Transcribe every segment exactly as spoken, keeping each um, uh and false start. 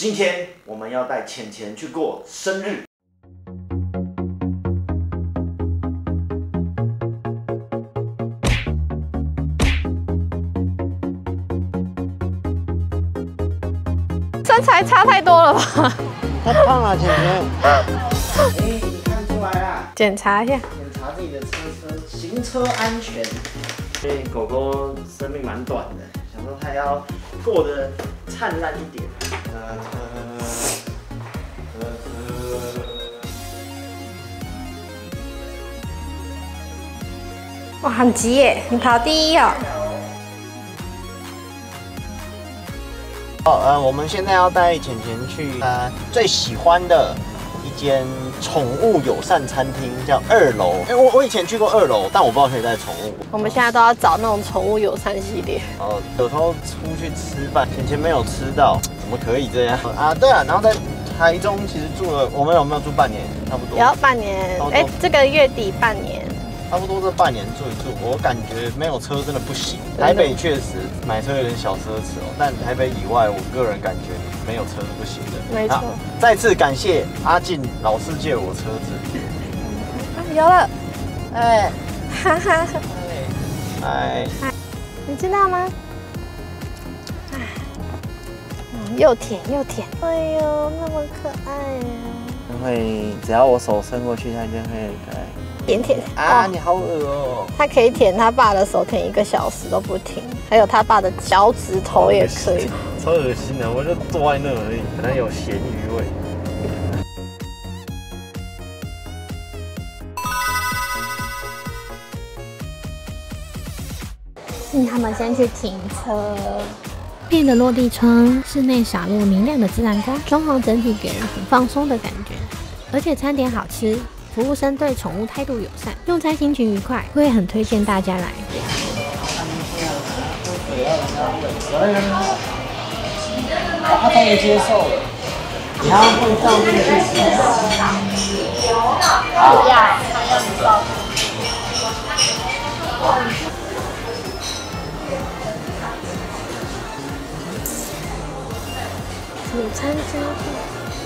今天我们要带浅浅去过生日。 身材差太多了吧？ 太胖了，浅浅。 哎，你看出来啦？ 检查一下， 检查自己的车车行车安全。因为狗狗生命蛮短的，想说它要过得灿烂一点。呃呃呃哇，很急耶！你跑第一哦。 好，呃，我们现在要带浅浅去呃最喜欢的一间宠物友善餐厅，叫二楼。哎、欸，我我以前去过二楼，但我不知道可以带宠物。 我们现在都要找那种宠物友善系列。 哦，有时候出去吃饭，浅浅没有吃到，怎么可以这样啊？对啊，然后在台中其实住了，我们有没有住半年？差不多。 有半年，哎、欸，这个月底半年。 差不多这半年住一住，我感觉没有车真的不行。台北确实买车有点小奢侈哦，但台北以外，我个人感觉没有车是不行的。 没错。 再次感谢阿进老是借我车子。 啊，有了。哎，哈哈。 哎。 你知道吗？哎，嗯，又甜又甜。哎呦，那么可爱呀！ 会，只要我手伸过去，它就会可爱。 舔舔啊！你好恶哦！ 他可以舔他爸的手，舔一个小时都不停，还有他爸的脚趾头也可以。 超恶心的，我就坐在那而已，可能有咸鱼味。 请他们先去停车。 片的落地窗，室内洒落明亮的自然光，装潢整体给人很放松的感觉，而且餐点好吃。服务生对宠物态度友善，用餐心情愉快，会很推荐大家来。 他终于接受了，你要会照进去吃。 不要，他要你照。午餐交换。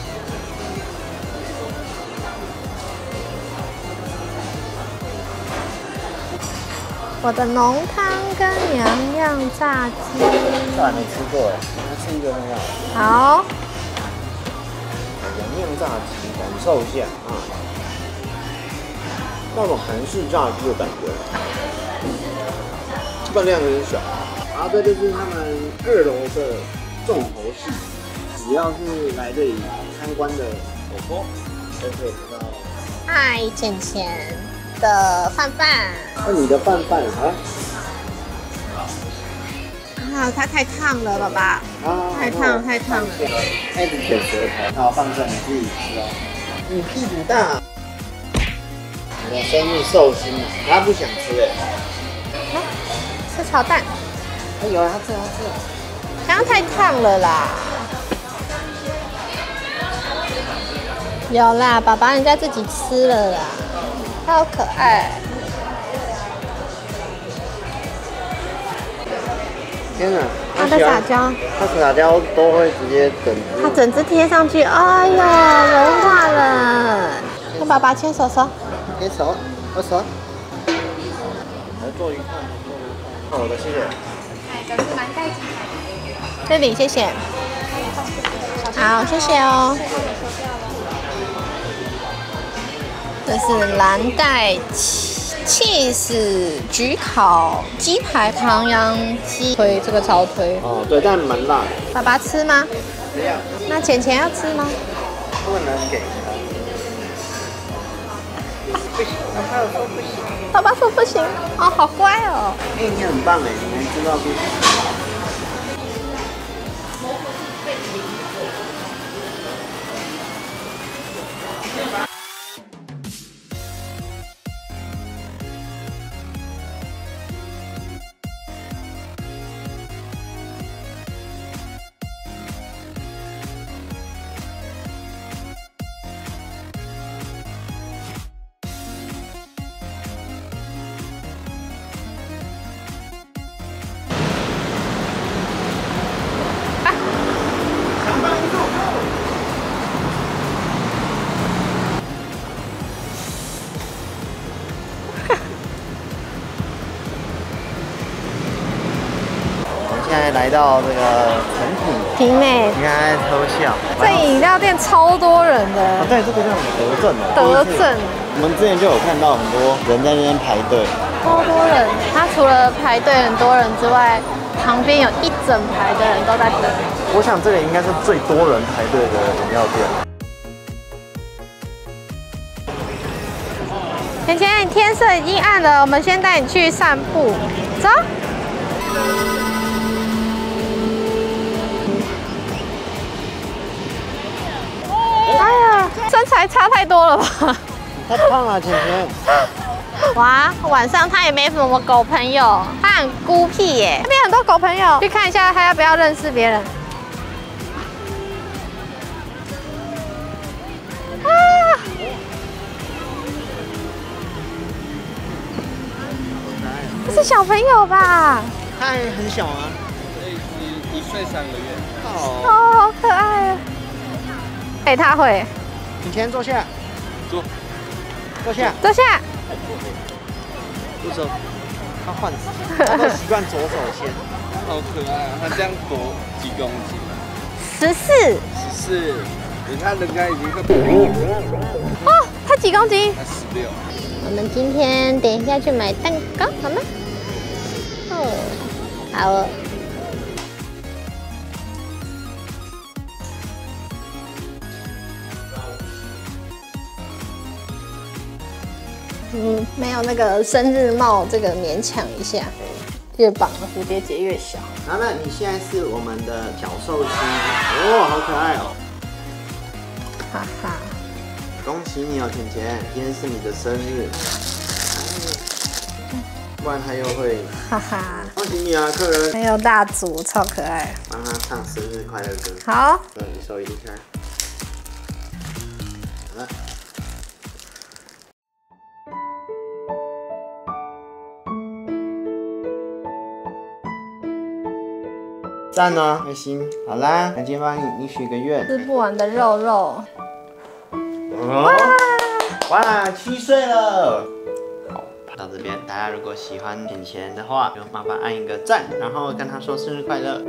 我的浓汤跟洋洋炸鸡， 这还没吃过哎，来吃一个看看。 好。 洋洋炸鸡，感受一下啊，那种韩式炸鸡的感觉，分量有点小。啊，这就是他们二楼的重头戏，只要是来这里参观的狗狗，都可以得到。 嗨，浅浅。的饭饭， 那你的饭饭啊？ 啊，它太烫了，爸爸。啊，太烫，太烫了。 开始卷舌头，好，放正你自己吃哦。你屁股大。你的生日寿星，他不想吃哎。 啊，吃炒蛋。 哎有啊，他吃，他吃。 刚刚太烫了啦。有啦，爸爸人家自己吃了啦。它好可爱！ 天哪！ 它的撒娇， 它撒娇都会直接整只。 它整只贴上去，哎呦，融化了！跟爸爸牵手手， 牵手，握手。来坐一看，坐一看。好的，谢谢。 哎，这是蛮带劲的。 这里谢谢。好，谢谢哦。这是蓝带cheese焗烤鸡排唐扬鸡推，这个超推哦，对，但蛮辣的。 爸爸吃吗？ 不要。 那浅浅要吃吗？ 不能给他。不行，爸爸说不行。 爸爸说不行。哦，好乖哦。 哎、欸，你很棒哎，你还知道不行。 来到这个成品， 挺美。 你看在偷笑。 这饮料店超多人的啊，，对，这个叫什么德政哦？ 德第一次政我们之前就有看到很多人在那边排队。 超多人。它除了排队很多人之外，旁边有一整排的人都在等。 我想这个应该是最多人排队的饮料店。 甜甜，天色已经暗了，我们先带你去散步，走。哎呀，身材差太多了吧？ 太胖了，甜甜。 哇，晚上他也没什么狗朋友，他很孤僻耶。那边很多狗朋友，去看一下他要不要认识别人。啊！这是小朋友吧？ 他还很小啊。 一岁三个月。 哦。 哦，好可爱啊！哎，他会甜甜坐下， 坐， 坐下， 坐下。 不走。他换手，他都习惯左手先。 好可爱啊！它这样多几公斤啊？ 十四。 十四。你看人家已经快。 哦，他几公斤？ 它十六。 我们今天等一下去买蛋糕，好吗？哦，好哦。嗯，没有那个生日帽，这个勉强一下，越绑的蝴蝶结越小。 然后呢，你现在是我们的小寿星哦，好可爱哦！ 哈哈， 恭喜你哦，甜甜，今天是你的生日，不然他又会哈哈， 恭喜你啊，客人！ 还有大组，超可爱。 帮他唱生日快乐歌。 好， 对，你手一离开。好了。赞哦，开心。好啦，那今天帮你你许个愿。 吃不完的肉肉。 哦，哇，七岁了。好，到这边，大家如果喜欢甜甜的话，就麻烦按一个赞，然后跟他说生日快乐。